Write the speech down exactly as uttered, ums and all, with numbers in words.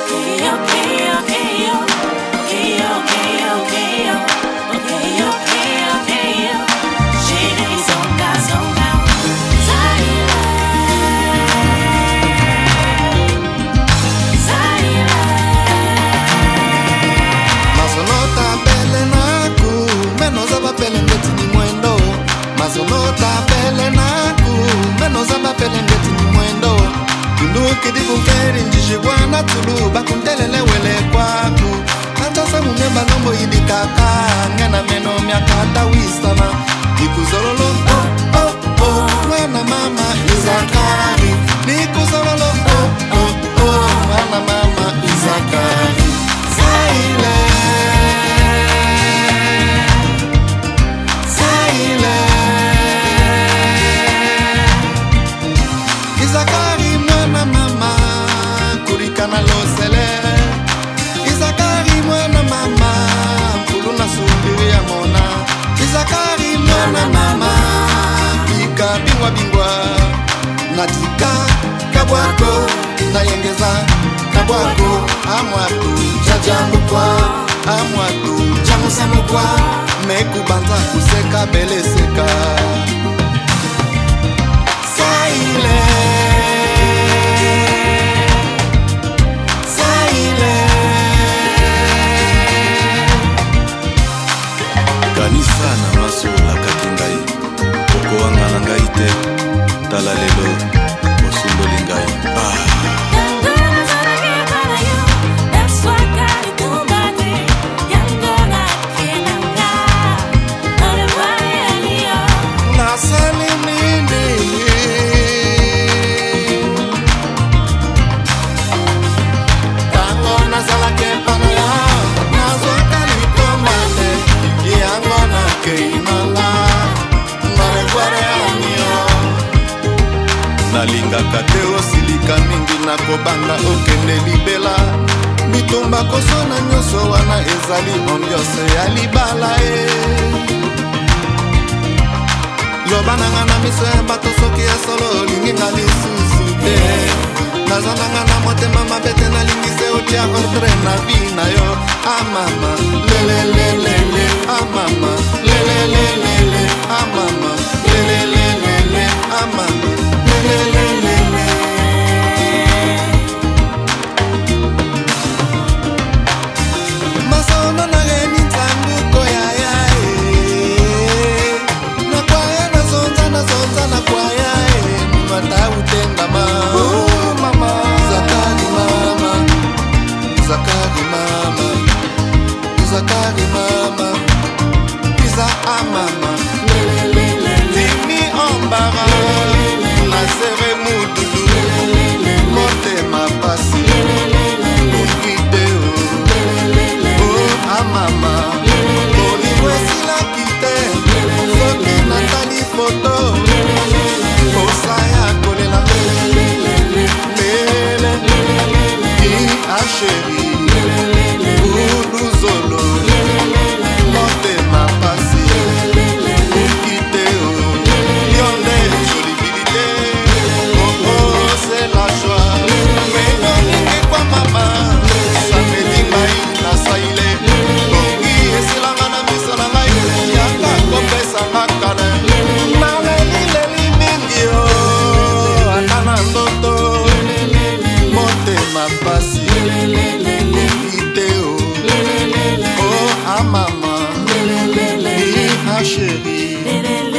Tulu bakundelele wele kwaku Antasa munyemba nombo idikaka Ngena meno miakata wisana Nikuzololo oh oh oh Mwana mama Izakari Nikuzololo oh oh oh Mwana mama Izakari Zaile Zaile Izakari mwana mama Kurikana losele Izakari mwana mama Mpuluna subiri ya mona Izakari mwana mama Ika bingwa bingwa Natika kabwako Nayengeza kabwako Amwatu jajamu kwa Amwatu jamu samu kwa Mekubanza kuseka bele seka Saile Kanisa na maso la kakingai Oko wanga ngai te Tala lelo Osumboli ngai Ah Nalingaka te osilika mingi na kobanda okende libela Bitumba kosona nyoso wana ezali ambiance ya libala e Lobananga na miso ya bato soki ya solo linginga lisusu te Nazananga na motema mabete na lingise otia ordre na vi na yo Ah mama, lelelelele Ah mama, lelelelele Ah mama, lelelelele Ah mama Masono na geni tangu koya ya e Na kwaya na zonza na zonza na kwaya e Mwata utenga ma Oh mama Zakari mama Zakari mama Zakari mama Iza a mama Timi ombara La sere mududu Monte ma pasi Ukideo Oh a mama Oliwesi la kite Soki natali foto Osaya kole la Lele Ki a chéri Uluzolo Monte ma pasi Ukideo Yonde jolibilité Oh oh c'est la joie Mais non ninge kwa mama Ça me dit mai na saile Bongi esilanga na miso na ngai Yaka kopesa makane Naleli leli mingi oh Atana ndoto Monte ma pasi Ukideo Oh a mama Ni a chéri